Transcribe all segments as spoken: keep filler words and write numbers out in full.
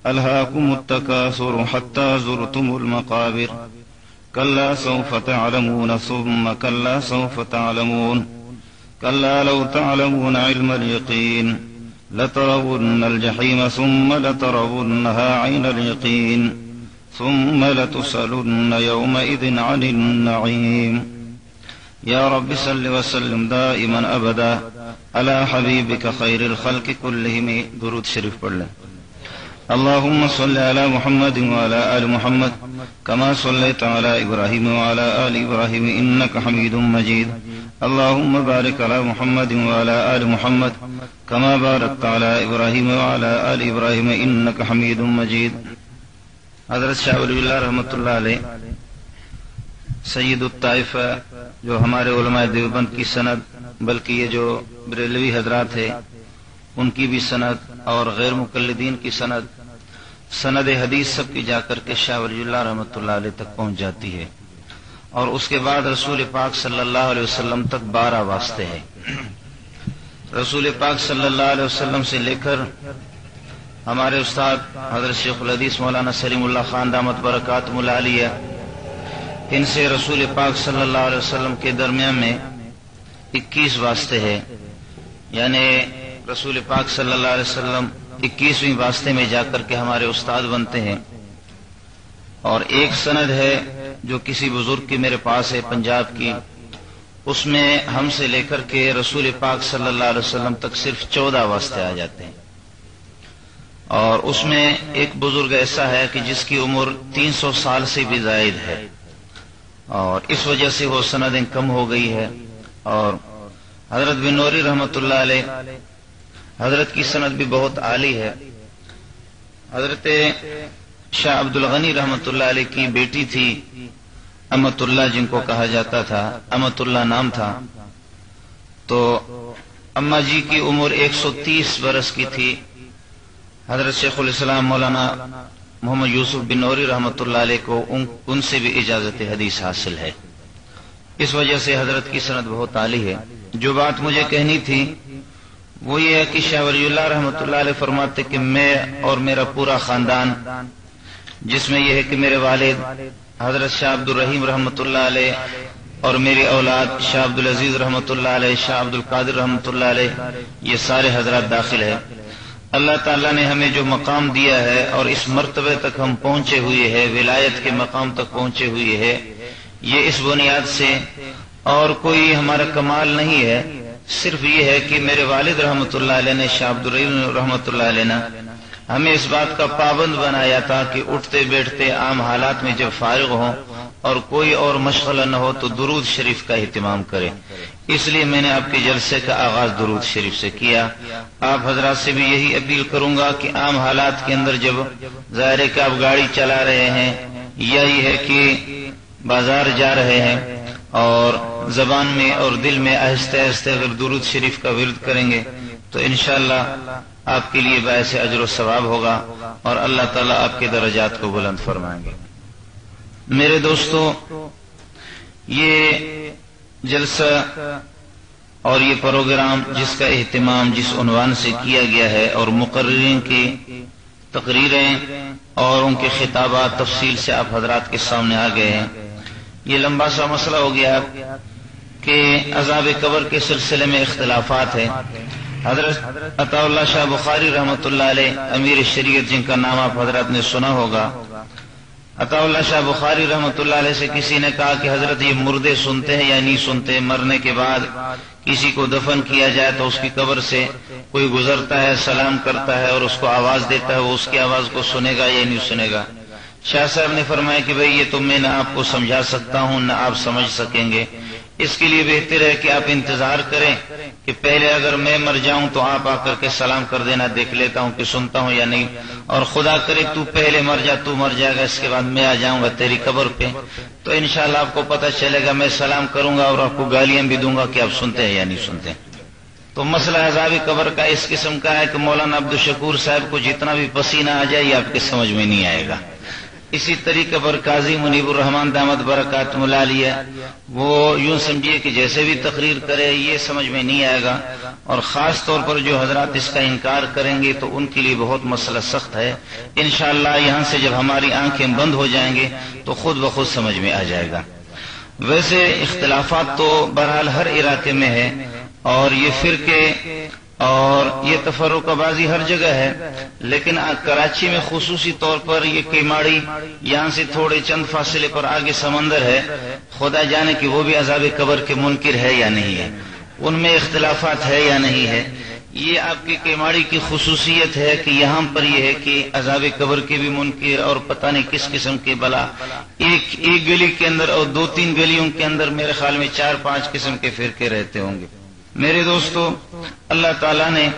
ألهاكم التكاثر حتى زرتم المقابر كلا سوف تعلمون ثم كلا سوف تعلمون كلا لو تعلمون علم اليقين لترون الجحيم ثم لترونها عين اليقين ثم لتسألن يومئذ عن النعيم. يا رب صل وسلم دائما أبدا على حبيبك خير الخلق كلهم. درود شریف پڑھ لیں. اللهم صل على محمد وعلى آل محمد كما صليت على إبراهيم وعلى آل إبراهيم إنك حميد مجيد. اللهم بارك على محمد وعلى آل محمد كما باركت على إبراهيم وعلى آل إبراهيم إنك حميد مجيد. حضرت شاہ ولی اللہ رحمۃ اللہ علیہ سید الطائفہ جو ہمارے علماء دیوبند کی سند، بلکہ یہ جو بریلوی حضرات ہیں ان کی بھی سند اور غیر مقلدین کی سند سند حدیث سب کی جا کر کے شاہ ولی اللہ رحمۃ اللہ علیہ تک پہنچ جاتی ہے، اور اس کے بعد رسول پاک صلی اللہ علیہ وسلم تک بارہ واسطے ہیں. رسول پاک صلی اللہ علیہ وسلم سے لے کر ہمارے استاد حضرت شیخ الحدیث مولانا سلیم اللہ خان دامت برکاتہ العالیہ، ان سے رسول پاک صلی اللہ علیہ وسلم کے درمیان میں اکیس واسطے ہیں، یعنی رسول پاک صلی اللہ علیہ وسلم اکیسویں واسطے میں جا کر کے ہمارے استاد بنتے ہیں. اور ایک سند ہے جو کسی بزرگ کی میرے پاس ہے پنجاب کی، اس میں ہم سے لے کر کے رسول پاک صلی اللہ علیہ وسلم تک صرف چودہ واسطے آ جاتے ہیں. اور اس میں ایک بزرگ ایسا ہے کہ جس کی عمر تین سو سال سے بھی زائد ہے، اور اس وجہ سے وہ سندیں کم ہو گئی ہے. اور حضرت بن نوری رحمۃ اللہ علیہ حضرت کی سند بھی بہت عالی ہے. حضرت شاہ عبد الغنی رحمۃ اللہ علیہ کی بیٹی تھی امت اللہ، جن کو کہا جاتا تھا، امت اللہ نام تھا. تو اما جی کی عمر ایک سو تیس برس کی تھی. حضرت شیخ الاسلام مولانا محمد یوسف بن نوری رحمۃ اللہ علیہ کو ان, ان سے بھی اجازت حدیث حاصل ہے. اس وجہ سے حضرت کی سند بہت عالی ہے. جو بات مجھے کہنی تھی وہ یہ ہے کہ شاہ ولی اللہ رحمۃ اللہ علیہ فرماتے کہ میں اور میرا پورا خاندان، جس میں یہ ہے کہ میرے والد حضرت شاہ عبد الرحیم رحمۃ اللہ علیہ اور میری اولاد شاہ عبد العزیز رحمۃ اللہ علیہ، شاہ عبد القادر رحمۃ اللہ علیہ، یہ سارے حضرات داخل ہیں. اللہ تعالیٰ نے ہمیں جو مقام دیا ہے اور اس مرتبے تک ہم پہنچے ہوئے ہیں، ولایت کے مقام تک پہنچے ہوئے ہیں، یہ اس بنیاد سے اور کوئی ہمارا کمال نہیں ہے. صرف یہ ہے کہ میرے والد رحمۃ اللہ علیہ نے، شاہ عبد الرحیم رحمۃ اللہ علیہ نے ہمیں اس بات کا پابند بنایا تھا کہ اٹھتے بیٹھتے عام حالات میں جب فارغ ہوں اور کوئی اور مشغلہ نہ ہو تو درود شریف کا اہتمام کریں. اس لیے میں نے آپ کے جلسے کا آغاز درود شریف سے کیا. آپ حضرات سے بھی یہی اپیل کروں گا کہ عام حالات کے اندر جب ظاہر ہے کہ آپ گاڑی چلا رہے ہیں یا یہ ہے کہ بازار جا رہے ہیں، اور زبان میں اور دل میں آہستہ آہستہ اگر درود شریف کا ورد کریں گے تو انشاءاللہ آپ کے لیے باعث اجر و ثواب ہوگا، اور اللہ تعالیٰ آپ کے درجات کو بلند فرمائیں گے. میرے دوستو، یہ جلسہ اور یہ پروگرام جس کا اہتمام جس عنوان سے کیا گیا ہے، اور مقررین کی تقریریں اور ان کے خطابات تفصیل سے آپ حضرات کے سامنے آ گئے ہیں. یہ لمبا سا مسئلہ ہو گیا کہ عذاب قبر کے سلسلے میں اختلافات ہیں. حضرت عطا اللہ شاہ بخاری رحمۃ اللہ علیہ امیر شریعت، جن کا نام آپ حضرات نے سنا ہوگا، عطا اللہ شاہ بخاری رحمۃ اللہ علیہ سے کسی نے کہا کہ حضرت یہ مردے سنتے ہیں یا نہیں سنتے؟ مرنے کے بعد کسی کو دفن کیا جائے تو اس کی قبر سے کوئی گزرتا ہے، سلام کرتا ہے اور اس کو آواز دیتا ہے، وہ اس کی آواز کو سنے گا یا نہیں سنے گا؟ شاہ صاحب نے فرمایا کہ بھئی یہ تو میں نہ آپ کو سمجھا سکتا ہوں نہ آپ سمجھ سکیں گے. اس کے لیے بہتر ہے کہ آپ انتظار کریں کہ پہلے اگر میں مر جاؤں تو آپ آ کر کے سلام کر دینا، دیکھ لیتا ہوں کہ سنتا ہوں یا نہیں. اور خدا کرے تو پہلے مر جا، تو مر جائے گا، اس کے بعد میں آ جاؤں گا تیری قبر پہ، تو انشاءاللہ آپ کو پتہ چلے گا. میں سلام کروں گا اور آپ کو گالیاں بھی دوں گا کہ آپ سنتے ہیں یا نہیں سنتے. تو مسئلہ عذاب قبر کا اس قسم کا ہے کہ مولانا عبد الشکور صاحب کو جتنا بھی پسینہ آ جائے یہ آپ کے سمجھ میں نہیں آئے گا. اسی طریقے پر قاضی منیب الرحمان دامت برکاتہم العالیہ وہ یوں سمجھیے کہ جیسے بھی تقریر کرے یہ سمجھ میں نہیں آئے گا، اور خاص طور پر جو حضرات اس کا انکار کریں گے تو ان کے لیے بہت مسئلہ سخت ہے۔ انشاءاللہ یہاں سے جب ہماری آنکھیں بند ہو جائیں گے تو خود بخود سمجھ میں آ جائے گا۔ ویسے اختلافات تو بہرحال ہر علاقے میں ہے، اور یہ فرقے اور یہ تفرقہ بازی ہر جگہ ہے، لیکن کراچی میں خصوصی طور پر یہ کیماڑی یہاں سے تھوڑے چند فاصلے پر آگے سمندر ہے، خدا جانے کہ وہ بھی عذاب قبر کے منکر ہے یا نہیں ہے، ان میں اختلافات ہے یا نہیں ہے۔ یہ آپ کی کیماڑی کی خصوصیت ہے کہ یہاں پر یہ ہے کہ عذاب قبر کے بھی منکر اور پتہ نہیں کس قسم کے بلا، ایک ایک گلی کے اندر اور دو تین گلیوں کے اندر میرے خیال میں چار پانچ قسم کے فرقے رہتے ہوں گے۔ میرے دوستو، اللہ تعالیٰ نے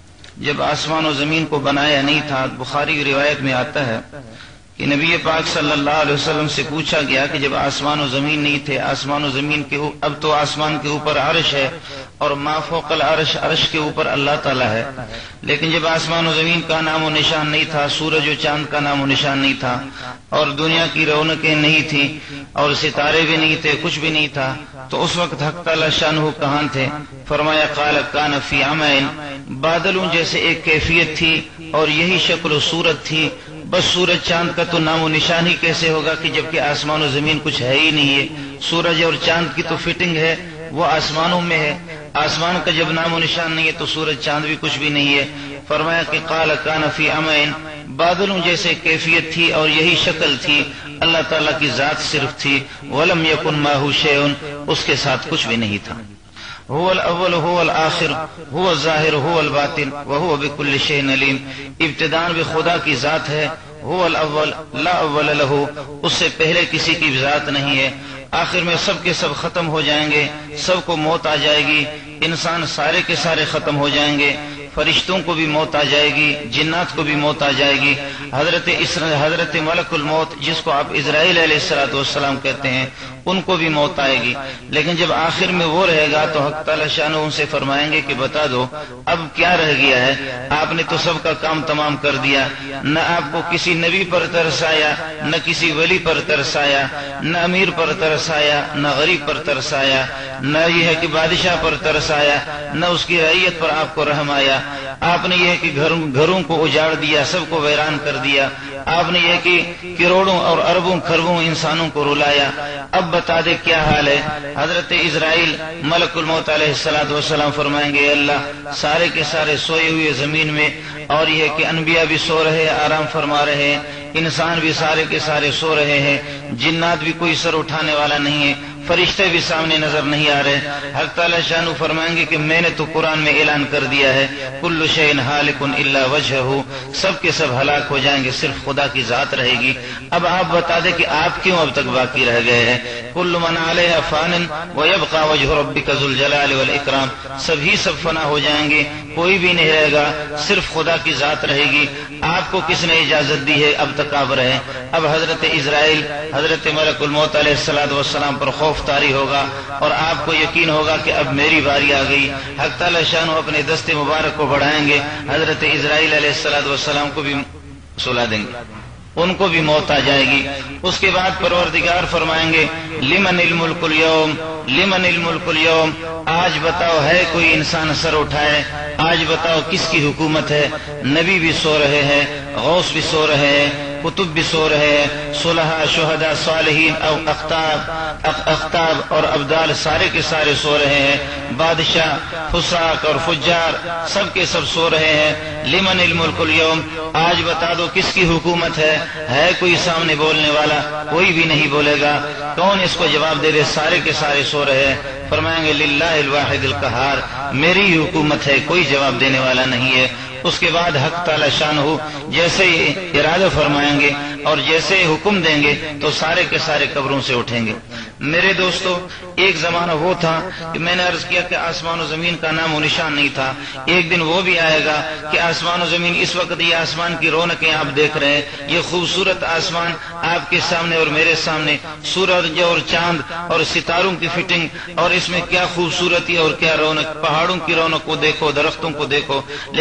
جب آسمان و زمین کو بنایا نہیں تھا، بخاری روایت میں آتا ہے کہ نبی پاک صلی اللہ علیہ وسلم سے پوچھا گیا کہ جب آسمان و زمین نہیں تھے، آسمان و زمین کے اب تو آسمان کے اوپر عرش ہے اور ما فوق العرش، عرش کے اوپر اللہ تعالیٰ ہے، لیکن جب آسمان و زمین کا نام و نشان نہیں تھا، سورج و چاند کا نام و نشان نہیں تھا، اور دنیا کی رونقیں نہیں تھیں اور ستارے بھی نہیں تھے، کچھ بھی نہیں تھا، تو اس وقت حق تعالیٰ شانہ کہاں تھے؟ فرمایا قال کان فی عمین، بادلوں جیسے ایک کیفیت تھی اور یہی شکل و صورت تھی، بس سورج چاند کا تو نام و نشان ہی کیسے ہوگا کہ جبکہ آسمان و زمین کچھ ہے ہی نہیں ہے، سورج اور چاند کی تو فٹنگ ہے، وہ آسمانوں میں ہے، آسمان کا جب نام و نشان نہیں ہے تو سورج چاند بھی کچھ بھی نہیں ہے۔ فرمایا کہ قال کان فی عمین، بادلوں جیسے کیفیت تھی اور یہی شکل تھی، اللہ تعالیٰ کی ذات صرف تھی، ولم یکن معہ شیء، اس کے ساتھ کچھ بھی نہیں تھا۔ هو الاول هو الاخر هو الظاہر هو الباطن وهو بكل شيء علیم، ابتداء بھی خدا کی ذات ہے، هو الاول لا اول له، اس سے پہلے کسی کی ذات نہیں ہے، آخر میں سب کے سب ختم ہو جائیں گے، سب کو موت آ جائے گی، انسان سارے کے سارے ختم ہو جائیں گے، فرشتوں کو بھی موت آ جائے گی، جنات کو بھی موت آ جائے گی، حضرت حضرت ملک الموت جس کو آپ اسرائیل علیہ الصلوۃ والسلام کہتے ہیں ان کو بھی موت آئے گی، لیکن جب آخر میں وہ رہے گا تو حق تعالی شانہ ان سے فرمائیں گے کہ بتا دو اب کیا رہ گیا ہے، آپ نے تو سب کا کام تمام کر دیا، نہ آپ کو کسی نبی پر ترس آیا، نہ کسی ولی پر ترس آیا، نہ امیر پر ترس آیا، نہ غریب پر ترس آیا، نہ یہ ہے کہ بادشاہ پر ترس آیا، نہ اس کی رعیت پر آپ کو رحم آیا، آپ نے یہ کہ گھروں گھروں کو اجاڑ دیا، سب کو ویران کر دیا، آپ نے یہ کہ کروڑوں اور اربوں کھربوں انسانوں کو رلایا، اب بتا دے کیا حال ہے۔ حضرت اسرائیل ملک الموت علیہ الصلوۃ والسلام فرمائیں گے اللہ سارے کے سارے سوئے ہوئے زمین میں، اور یہ کہ انبیاء بھی سو رہے آرام فرما رہے ہیں، انسان بھی سارے کے سارے سو رہے ہیں، جنات بھی کوئی سر اٹھانے والا نہیں ہے، فرشتے بھی سامنے نظر نہیں آ رہے، حق تعالی شانہ فرمائیں گے کہ میں نے تو قرآن میں اعلان کر دیا ہے کل شیء ہالک الا وجہہ، سب کے سب ہلاک ہو جائیں گے صرف خدا کی ذات رہے گی۔ اب آپ بتا دیں کہ آپ کیوں اب تک باقی رہ گئے ہیں؟ کل من علیہا فان ویبقى وجہ ربک ذو الجلال والاکرام، سبھی سب فنا ہو جائیں گے، کوئی بھی نہیں رہے گا، صرف خدا کی ذات رہے گی۔ آپ کو کس نے اجازت دی ہے اب تک آپ رہیں؟ اب حضرت اسرائیل حضرت ملک الموت علیہ الصلوۃ والسلام پر خوف طاری ہوگا اور آپ کو یقین ہوگا کہ اب میری باری آ گئی۔ حق تعالی شانہ اپنے دست مبارک کو بڑھائیں گے، حضرت اسرائیل علیہ الصلوۃ والسلام کو بھی سلا دیں گے، ان کو بھی موت آ جائے گی۔ اس کے بعد پروردگار فرمائیں گے لمن الملک اليوم لمن الملک اليوم، آج بتاؤ ہے کوئی انسان سر اٹھائے، آج بتاؤ کس کی حکومت ہے؟ نبی بھی سو رہے ہیں، غوث بھی سو رہے ہیں، کتب بھی سو رہے ہیں، صلحاء شہداء صالحین او اقتاب اقتاب اور ابدال سارے کے سارے سو رہے ہیں، بادشاہ فساق اور فجار سب کے سب سو رہے ہیں۔ لمن الملک اليوم، آج بتا دو کس کی حکومت ہے؟ ہے کوئی سامنے بولنے والا؟ کوئی بھی نہیں بولے گا، کون اس کو جواب دے دے؟ سارے کے سارے سو رہے ہیں۔ فرمائیں گے للہ الواحد القہار، میری حکومت ہے، کوئی جواب دینے والا نہیں ہے۔ اس کے بعد حق تعالی شانہ جیسے ارادہ فرمائیں گے اور جیسے حکم دیں گے تو سارے کے سارے قبروں سے اٹھیں گے۔ میرے دوستو، ایک زمانہ وہ تھا کہ میں نے عرض کیا کہ آسمان و زمین کا نام و نشان نہیں تھا، ایک دن وہ بھی آئے گا کہ آسمان و زمین، اس وقت یہ آسمان کی رونقیں آپ دیکھ رہے ہیں، یہ خوبصورت آسمان آپ کے سامنے اور میرے سامنے، سورج اور چاند اور ستاروں کی فٹنگ، اور اس میں کیا خوبصورتی اور کیا رونق، پہاڑوں کی رونق کو دیکھو، درختوں کو دیکھو، لیکن ایک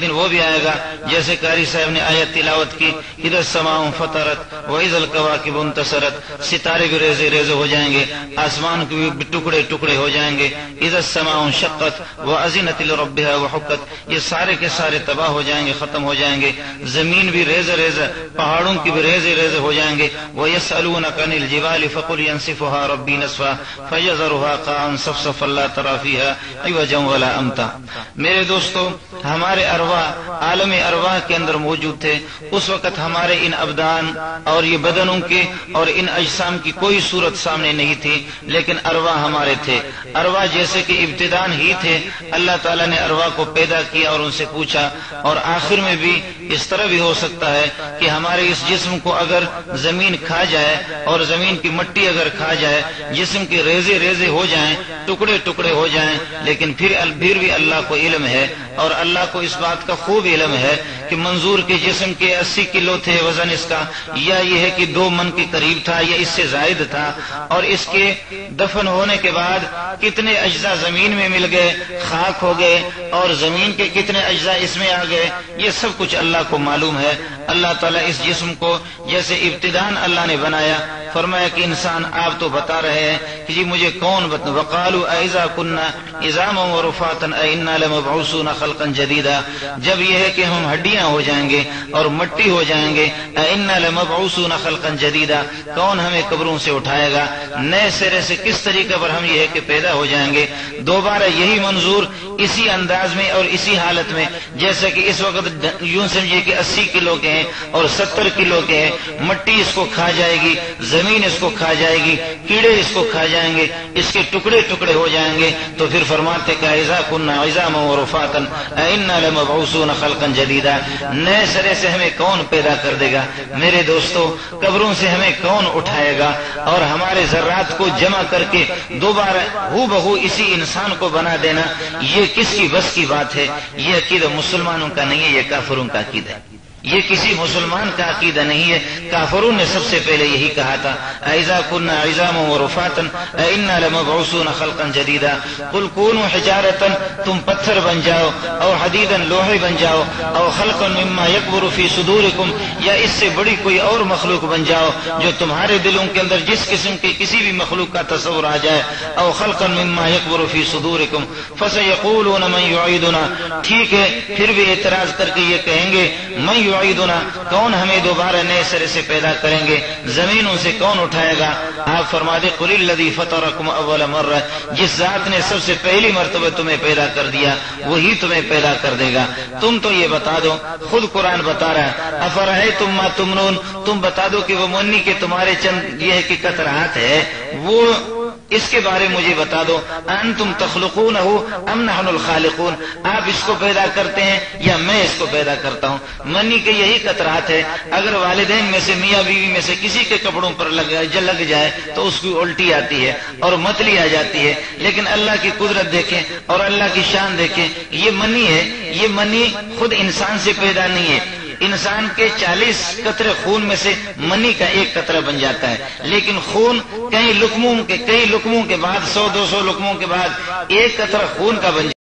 دن وہ بھی آئے گا جیسے قاری صاحب نے آیت تلاوت کی، اذا السماء انفطرت واذا الکواکب انتثرت، ستارے بھی ریزے ریزے ہو جائیں گے، آسمان کے بھی ٹکڑے ٹکڑے ہو جائیں گے، اذا السماء انشقت واذنت لربها وحقت، یہ سارے کے سارے تباہ ہو جائیں گے، ختم ہو جائیں گے، زمین بھی ریزے ریزے، پہاڑوں کی بھی ریزے ریزے ہو جائیں گے، وَيَسْأَلُونَكَ عَنِ الْجِبَالِ فَقُلْ يَنسِفُهَا رَبِّي نَسْفًا فَيَذَرُهَا قَاعًا صَفْصَفًا لَا تَرَىٰ فِيهَا عِوَجًا وَلَا أَمْتًا۔ میرے دوستو، ہمارے ارواح عالم ارواح کے اندر موجود تھے، اس وقت ہمارے ان ابدان اور یہ بدنوں کے اور ان اجسام کی کوئی صورت سامنے نہیں تھی، لیکن ارواح ہمارے تھے۔ ارواح جیسے کہ ابتدان ہی تھے، اللہ تعالیٰ نے ارواح کو پیدا کیا اور ان سے پوچھا، اور آخر میں بھی اس طرح بھی ہو سکتا ہے کہ ہمارے اس جسم کو اگر زمین کھا جائے اور زمین کی مٹی اگر کھا جائے، جسم کے ریزے ریزے ہو جائیں، ٹکڑے ٹکڑے ہو جائیں، لیکن پھر پھر بھی اللہ کو علم ہے، اور اللہ کو اس بات کا خوب علم ہے کہ منظور کے جسم کے اسی کلو تھے وزن اس کا، یا یہ ہے کہ دو من کے قریب تھا یا اس سے زائد تھا، اور اس کے دفن ہونے کے بعد کتنے اجزاء زمین میں مل گئے، خاک ہو گئے، اور زمین کے کتنے اجزاء اس میں آ گئے، یہ سب کچھ اللہ کو معلوم ہے۔ اللہ تعالیٰ اس جسم کو جیسے ابتدان اللہ نے بنایا، فرمایا کہ انسان آپ تو بتا رہے ہیں کہ جی مجھے کون بتا، وقالوا اذا كنا عظاما ورفاتا ائنا لمبعوثون خلقا جديدا، جب یہ ہے کہ ہم ہڈیاں ہو جائیں گے اور مٹی ہو جائیں گے، ائنا لمبعوثون خلقا جديدا، کون ہمیں قبروں سے اٹھائے گا، نئے سرے سے کس طریقے پر ہم یہ ہے کہ پیدا ہو جائیں گے۔ دوبارہ یہی منظور اسی انداز میں اور اسی حالت میں، جیسے کہ اس وقت یوں سمجھیے کہ اسی کلو کے ہیں اور ستر کلو کے ہیں، مٹی اس کو کھا جائے گی، زمین اس کو کھا جائے گی، کیڑے اس کو کھا جائیں گے، اس کے ٹکڑے ٹکڑے ہو جائیں گے، تو پھر فرماتے کہ اذا كنا عظاما ورفاتا ائنا لمبعوثون خلقا جديدا، نئے سرے سے ہمیں کون پیدا کر دے گا۔ میرے دوستو، قبروں سے ہمیں کون اٹھائے گا اور ہمارے ذرات کو جمع کر کے دوبارہ ہو بہو اسی انسان کو بنا دینا، یہ کس کی بس کی بات ہے؟ یہ عقیدہ مسلمانوں کا نہیں ہے، یہ کافروں کا عقیدہ ہے، یہ کسی مسلمان کا عقیدہ نہیں ہے۔ کافروں نے سب سے پہلے یہی کہا تھا، اذا كنا عظاما ورفاتا ائنا لمبعوثون خلقا جديدا، قل كونوا حجارة، تم پتھر بن جاؤ، او حدیدا لوہے بن جاؤ، او خلقا مما يكبر في صدوركم، یا اس سے بڑی کوئی اور مخلوق بن جاؤ جو تمہارے دلوں کے اندر جس قسم کے کسی بھی مخلوق کا تصور آ جائے، او خلقا مما يكبر في صدوركم فسيقولون من يعيدنا، ٹھیک ہے پھر بھی اعتراض کر کے یہ کہیں گے من یعیدنا، کون ہمیں دوبارہ نئے سرے سے پیدا کریں گے، زمینوں سے کون اٹھائے گا؟ آپ فرما دے قل الذی فطرکم اول مرہ، جس ذات نے سب سے پہلی مرتبہ تمہیں پیدا کر دیا وہی تمہیں پیدا کر دے گا۔ تم تو یہ بتا دو، خود قرآن بتا رہا ہے، افرأیتم ما تمنون، تم بتا دو کہ وہ منی کے تمہارے چند یہ ہے کہ قطرات ہے، وہ اس کے بارے مجھے بتا دو، انتم تخلقونہ ام نحن الخالقون، آپ اس کو پیدا کرتے ہیں یا میں اس کو پیدا کرتا ہوں؟ منی کے یہی قطرات ہے، اگر والدین میں سے میاں بیوی میں سے کسی کے کپڑوں پر لگ لگ جائے تو اس کی الٹی آتی ہے اور متلی آ جاتی ہے، لیکن اللہ کی قدرت دیکھیں اور اللہ کی شان دیکھیں، یہ منی ہے، یہ منی خود انسان سے پیدا نہیں ہے، انسان کے چالیس قطرے خون میں سے منی کا ایک قطرہ بن جاتا ہے، لیکن خون کئی لقموں کے کئی لقموں کے بعد سو دو سو لقموں کے بعد ایک قطرہ خون کا بن جاتا ہے۔